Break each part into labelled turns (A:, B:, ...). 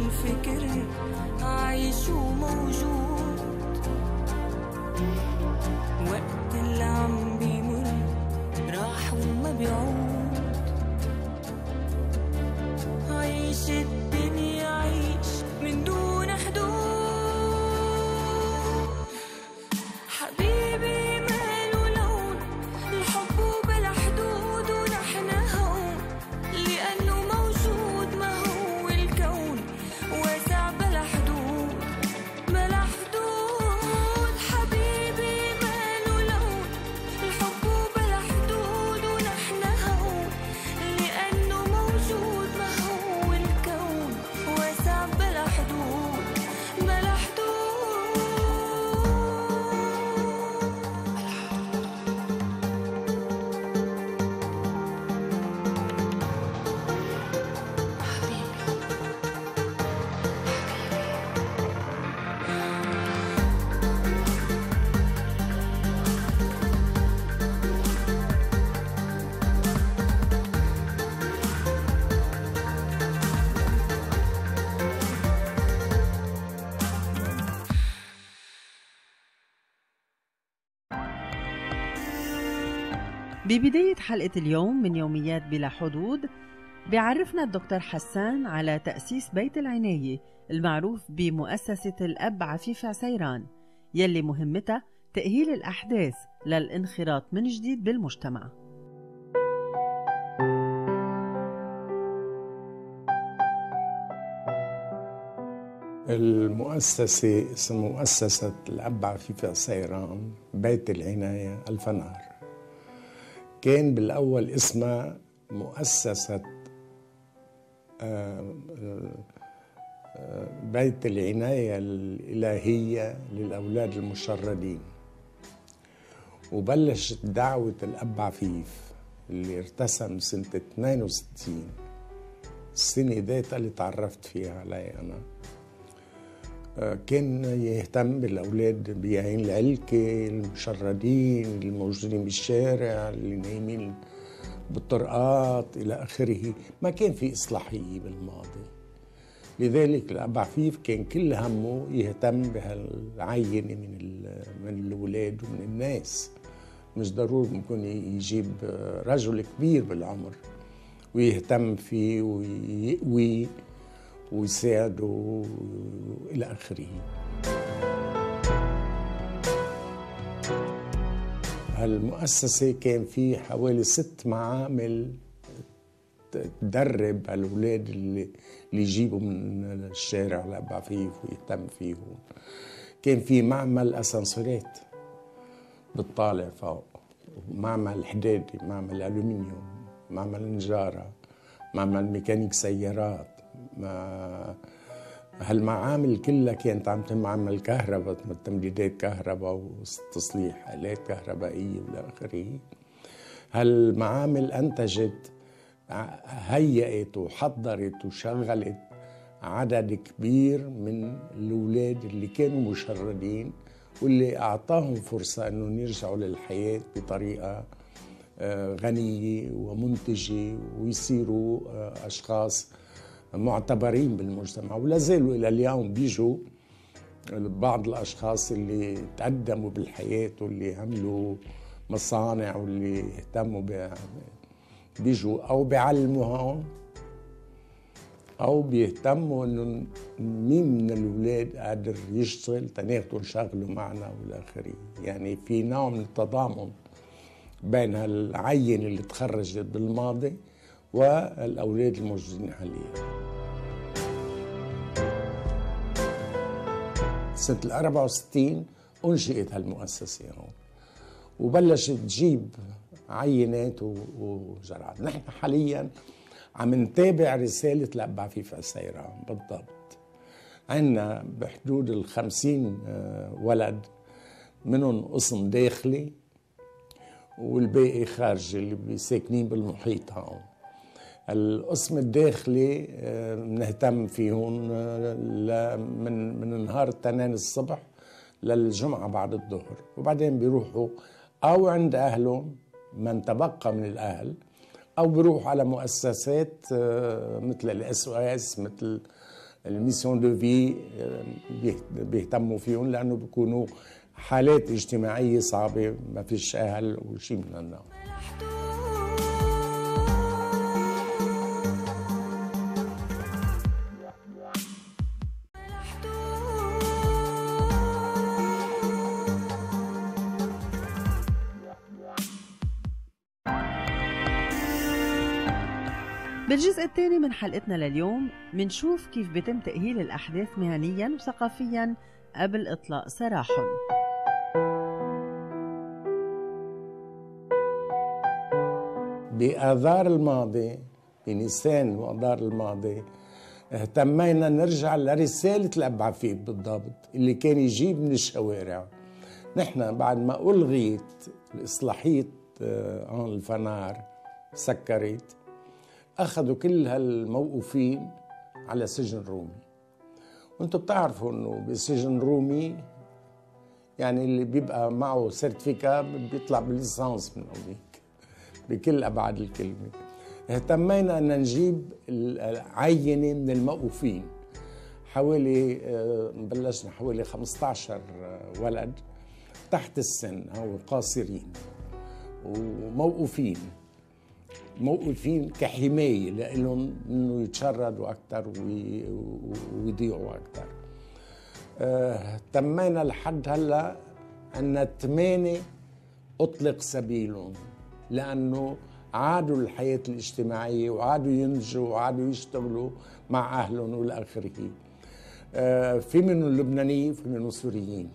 A: فكري عايش وموجود، وقت اللي عم بيمر راح وما بيعود، عيش الدنيا عيش من دون حدود. حبيبي ماله لون الحب بلا حدود، ونحن هون لأنه موجود، ما هو الكون واسع بلا حدود بلا حدود. حبيبي ماله لون الحب بلا حدود، ونحن هون لأنه موجود، ما هو الكون واسع بلا حدود بلا حدود.
B: ببداية حلقة اليوم من يوميات بلا حدود بيعرفنا الدكتور حسان على تأسيس بيت العناية المعروف بمؤسسة الأب عفيف عسيران، يلي مهمتها تأهيل الأحداث للانخراط من جديد بالمجتمع.
C: المؤسسة اسمها مؤسسة الأب عفيف عسيران بيت العناية الفنار. كان بالأول اسمها مؤسسة بيت العناية الإلهية للأولاد المشردين، وبلشت دعوة الأب عفيف اللي ارتسم سنة 62، السنة ذات اللي تعرفت فيها علي أنا. كان يهتم بالأولاد بيعين العلكة، المشردين الموجودين بالشارع، اللي نايمين بالطرقات إلى آخره. ما كان في إصلاحية بالماضي، لذلك الأب عفيف كان كل همه يهتم بهالعينة من الأولاد ومن الناس. مش ضروري ممكن يجيب رجل كبير بالعمر ويهتم فيه ويقويه ويساعده إلى آخره. هالمؤسسة كان في حوالي 6 معامل تدرب هالأولاد اللي يجيبوا من الشارع لأب عفيف ويهتم فيهم. كان في معمل أسانسورات بتطالع فوق، معمل حدادي، معمل ألومنيوم، معمل نجارة، معمل ميكانيك سيارات. هالمعامل كلها كانت عم تعمل كهرباء، تمديدات كهرباء وتصليح آلات كهربائية والى آخره. هالمعامل أنتجت، هيئت وحضرت وشغلت عدد كبير من الأولاد اللي كانوا مشردين، واللي أعطاهم فرصة أنهم يرجعوا للحياة بطريقة غنية ومنتجة، ويصيروا أشخاص معتبرين بالمجتمع. ولا زالوا إلى اليوم بيجوا بعض الأشخاص اللي تقدموا بالحياة واللي عملوا مصانع واللي اهتموا بيجوا أو بيعلموها أو بيهتموا إنه مين من الأولاد قادر يشتغل تناخدوا نشغلوا معنا والى آخره. يعني في نوع من التضامن بين العينة اللي تخرجت بالماضي والأولاد الموجودين حاليا. سنة 64 أنشئت هالمؤسسة هون، وبلشت تجيب عينات وجرعات. نحن حاليا عم نتابع رسالة الأب عفيف عسيران بالضبط. عندنا بحدود 50 ولد، منهم قسم داخلي والباقي خارجي اللي ساكنين بالمحيط هون. القسم الداخلي بنهتم فيهم من نهار الاثنين الصبح للجمعة بعد الظهر، وبعدين بيروحوا أو عند أهلهم من تبقى من الأهل، أو بيروحوا على مؤسسات مثل الSOS، مثل الميسيون دو في بيهتموا فيهم، لأنه بيكونوا حالات اجتماعية صعبة، ما فيش أهل وشيء من النوع.
B: بالجزء الثاني من حلقتنا لليوم منشوف كيف بيتم تأهيل الأحداث مهنياً وثقافياً قبل إطلاق سراحهم.
C: بآذار الماضي، بنيسان وآذار الماضي، اهتمينا نرجع لرسالة الأب عفيف بالضبط اللي كان يجيب من الشوارع. نحن بعد ما ألغيت الإصلاحية الفنار سكرت، أخذوا كل هالموقوفين على سجن رومي. وانتم بتعرفوا انه بسجن رومي يعني اللي بيبقى معه سيرتيفيكا بيطلع بالليسانس من هونيك بكل أبعاد الكلمة. اهتمينا أن نجيب عينة من الموقوفين، حوالي بلشنا حوالي 15 ولد تحت السن، أو قاصرين وموقوفين كحماية لهم انه يتشردوا اكثر ويضيعوا اكثر. تمينا لحد هلا ان 8 اطلق سبيلهم، لانه عادوا للحياة الاجتماعية وعادوا ينتجوا وعادوا يشتغلوا مع اهلهم والى اخره. في منهم لبنانيين وفي منهم سوريين.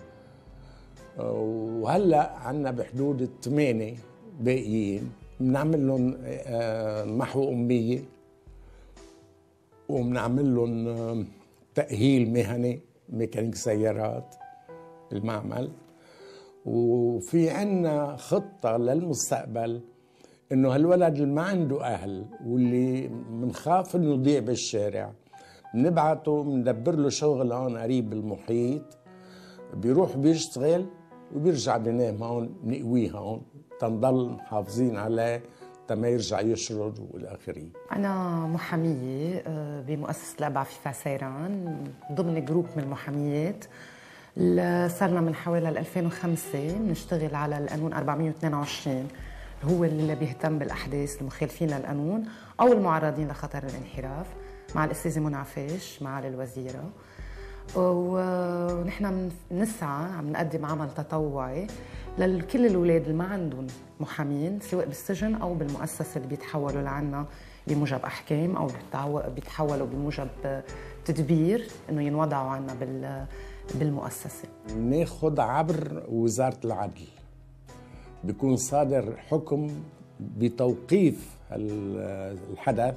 C: وهلا عندنا بحدود 8 باقيين بنعمل لهم محو أمية، وبنعمل لهم تأهيل مهني، ميكانيك سيارات بالمعمل. وفي عنا خطة للمستقبل إنه هالولد اللي ما عنده أهل واللي منخاف إنه يضيع بالشارع بنبعته، بندبر له شغل هون قريب بالمحيط، بيروح بيشتغل وبيرجع بينام هون، بنقويه هون تنضل محافظين عليه تما يرجع يشرد والى اخره.
D: انا محاميه بمؤسسه الاب عفيف عسيران، ضمن جروب من المحاميات. صرنا من حوالي 2005 بنشتغل على القانون 422، هو اللي بيهتم بالاحداث المخالفين للقانون او المعرضين لخطر الانحراف، مع الاستاذه منى عفاش معالي الوزيره. ونحن بنسعى عم نقدم عمل تطوعي لكل الاولاد اللي ما عندهم محامين، سواء بالسجن او بالمؤسسه اللي بيتحولوا لعنا بموجب احكام او بيتحولوا بموجب تدبير انه ينوضعوا عنا بالمؤسسه.
C: ناخذ عبر وزاره العدل، بيكون صادر حكم بتوقيف الحدث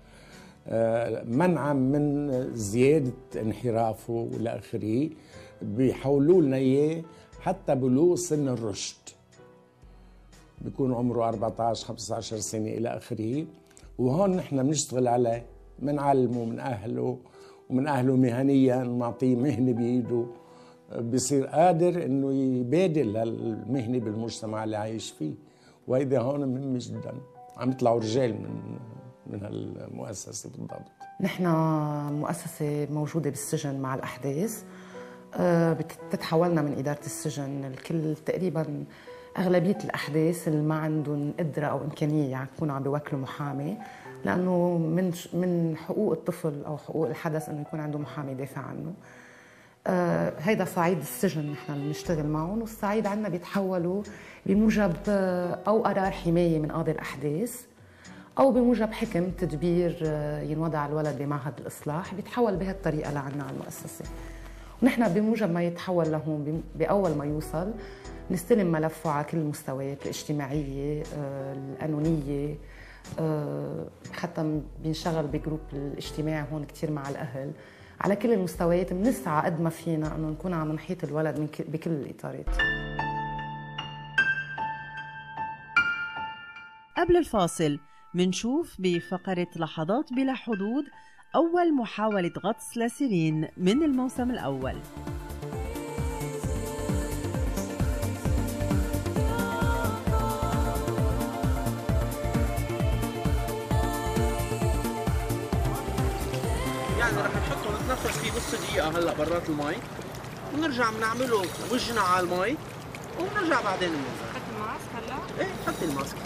C: منعا من زياده انحرافه والى اخره. بيحولوا لنا اياه حتى بلوغ سن الرشد، بيكون عمره 14 15 سنه الى اخره. وهون نحن بنشتغل عليه، بنعلمه من اهله ومن اهله مهنيا، نعطيه مهنه بايده، بصير قادر انه يبادل هالمهنه بالمجتمع اللي عايش فيه. وهيدا هون مهم جدا. عم يطلعوا رجال من هالمؤسسه بالضبط.
D: نحن مؤسسه موجوده بالسجن مع الاحداث، بتتحولنا من اداره السجن الكل تقريبا اغلبيه الاحداث اللي ما عندهم قدره او امكانيه يكونوا عم بيوكلوا محامي، لانه من حقوق الطفل او حقوق الحدث انه يكون عنده محامي يدافع عنه. هيدا صعيد السجن نحن اللي بنشتغل معهم، والصعيد عندنا بيتحولوا بموجب او قرار حمايه من قاضي الاحداث او بموجب حكم تدبير ينوضع الولد بمعهد الاصلاح، بيتحول بهالطريقه لعنا على المؤسسه. ونحن بموجب ما يتحول لهون باول ما يوصل نستلم ملفه على كل المستويات الاجتماعيه القانونيه، حتى بنشغل بجروب الاجتماعي هون كثير مع الاهل. على كل المستويات بنسعى قد ما فينا انه نكون عم نحيط الولد بكل الاطارات.
B: قبل الفاصل منشوف بفقرة لحظات بلا حدود أول محاولة غطس لسيرين من الموسم الأول.
E: يعني رح نحطه نتنفس فيه نص دقيقة هلا برات المي، ونرجع بنعمله وجهنا على المي، ونرجع بعدين بننزل.
F: حط الماسك هلا؟
E: ايه حطي الماسك.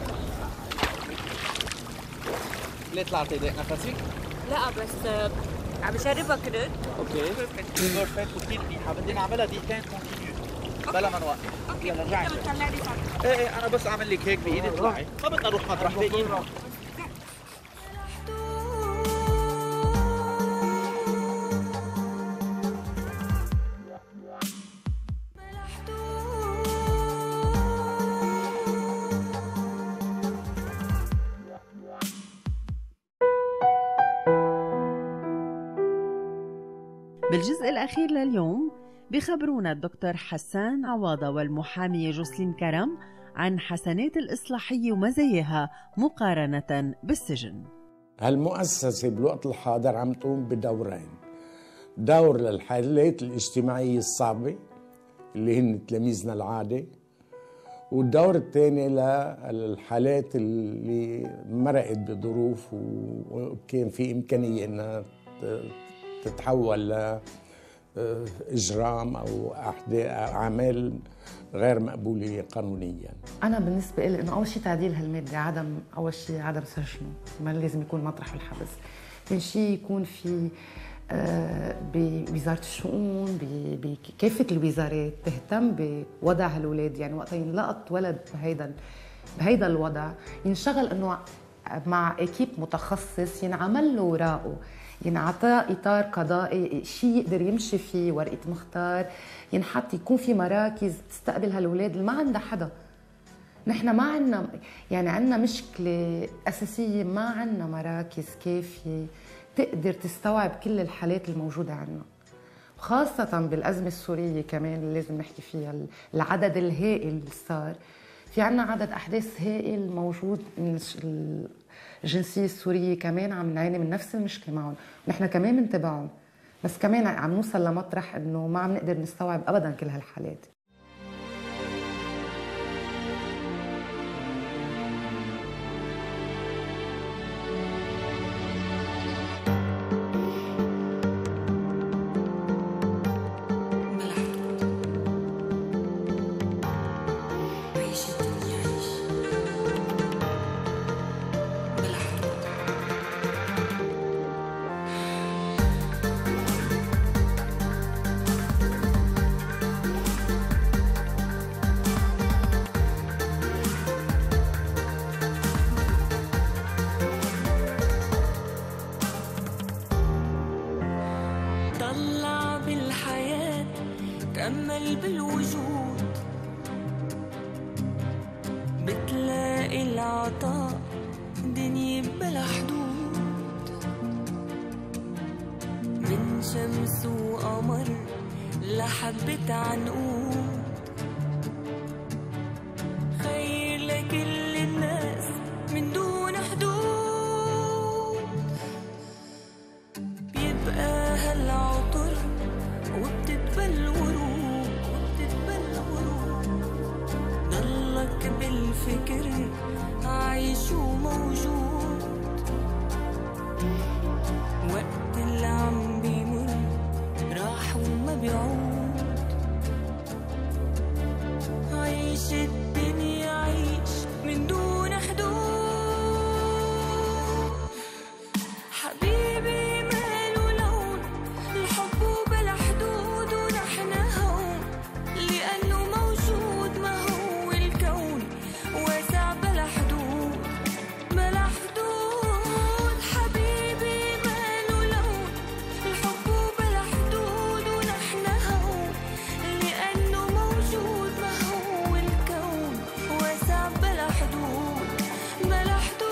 E: ليه طلعتي ضيق نفسك؟
F: لا بس عم بجربها كرد.
E: اوكي بيرفكت وكثير منيحة، بدي نعملها دقيقتين كونتينيو بلا ما نوقف.
F: اوكي
E: يلا رجعي.
F: انت بتطلع لي صح.
E: ايه انا بس اعمل لك هيك بايدي اطلعي، ما بدنا نروح مطرح باقيين.
B: بالجزء الأخير لليوم بخبرونا الدكتور حسان عواضة والمحامية جوسلين كرم عن حسنات الإصلاحية ومزاياها مقارنة بالسجن.
C: هالمؤسسة بالوقت الحاضر عم تقوم بدورين، دور للحالات الاجتماعية الصعبة اللي هن تلاميذنا العادي، والدور الثاني للحالات اللي مرقت بظروف وكان في إمكانية أنها تتحول لإجرام أو أعمال غير مقبولة قانونيا.
D: أنا بالنسبة لي إنه أول شيء تعديل هالمادة، أول شيء عدم سجنه، ما لازم يكون مطرح الحبس. ثاني شيء يكون في بوزارة الشؤون بكافة الوزارات تهتم بوضع هالولاد، يعني وقت ينلقط ولد بهيدا الوضع ينشغل إنه مع اكيب متخصص ينعمل له وراءه، ينعطى اطار قضائي، شيء يقدر يمشي فيه، ورقه مختار ينحط، يكون في مراكز تستقبل هالولاد اللي ما عندها حدا. نحن ما عندنا، يعني عندنا مشكله اساسيه، ما عندنا مراكز كافيه تقدر تستوعب كل الحالات الموجوده عندنا، خاصه بالازمه السوريه كمان اللي لازم نحكي فيها. العدد الهائل اللي صار، في عنا عدد أحداث هائل موجود من الجنسية السورية، كمان عم نعاني من نفس المشكلة معهم، نحن كمان بنتبعهم، بس كمان عم نوصل لمطرح إنه ما عم نقدر نستوعب أبداً كل هالحالات.
A: تأمل بالوجود بتلاقي العطاء دنيا بلا حدود، من شمس وقمر لحبة عنقود، خير لكل الناس من دون حدود. بيبقى هالعطر وبتتبل ورود، ضلك بالفكر عايش وموجود، وقت اللي عم بيمر راح وما بيعود. عيش الدنيا عيش من دون حدود، حبيبي ماله لون الحب بلا حدود، ونحن هون لأنه موجود، ما هو الكون واسع بلا حدود بلا حدود. حبيبي ماله لون الحب بلا حدود، ونحن هون لأنه موجود، ما هو الكون واسع بلا حدود بلا حدود.